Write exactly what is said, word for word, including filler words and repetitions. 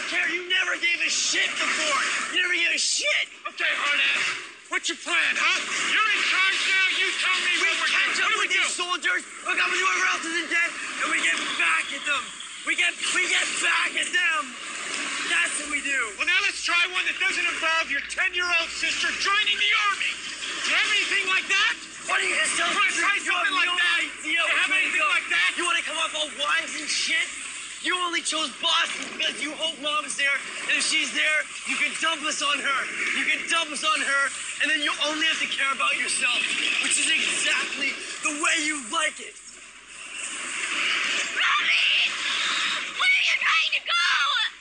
don't care. You never gave a shit before. You never gave a shit. Okay, hard-ass. What's your plan, huh? You're in charge now. You tell me we what we're catch doing. up What do we with these do? soldiers. Look up and whoever else isn't dead, and we get back at them. We get we get back at them. That's what we do. Well, now let's try one that doesn't involve your ten-year-old sister joining the army. Do you have anything like that? What are you gonna tell You wanna try You have something like no that? idea You what's have gonna anything go. like that? You wanna come up all wise and shit? You only chose Boston because you hope Mom's there, and if she's there, you can dump us on her. You can dump us on her, and then you only have to care about yourself, which is exactly the way you like it. Robbie! Where are you trying to go?